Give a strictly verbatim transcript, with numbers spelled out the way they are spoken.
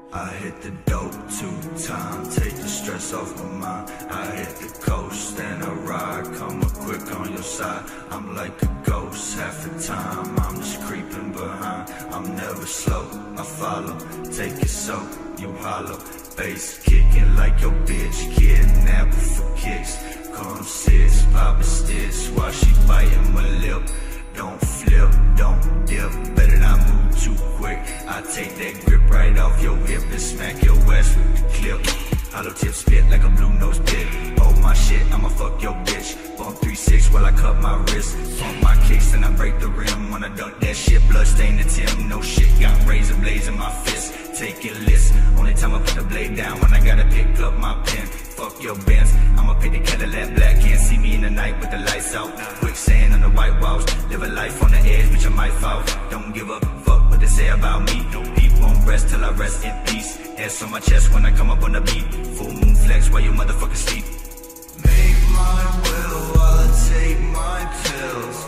I hit the dope two times, take the stress off my mind. I hit the coast and I ride, come up quick on your side. I'm like a ghost half the time, I'm just creeping behind. I'm never slow, I follow, take it so you hollow. Bass kicking like your bitch, kidnapping for kicks. Come sis, pop a stitch while she biting my lip. Don't flip, don't dip, better not move too quick. I take that grip right off your hip and smack your ass with the clip. Hollow tip spit like a blue nose pit. Oh my shit, I'ma fuck your bitch. Bump three six while I cut my wrist. Bump my kicks and I break the rim. When I dunk that shit, blood stain the Tim. No shit, got razor blades in my fist. Take your list, only time I put the blade down when I gotta pick up my pen. Fuck your Benz, I'ma pick the Cadillac black. Can't see me in the night with the lights out. Quicksand on the white walls, live a life on the edge, bitch I might fall. Don't give a fuck what they say about me. Don't peep, won't rest till I rest in peace. S on my chest when I come up on the beat. Full moon flex while you motherfuckers sleep. Make my will while I take my pills.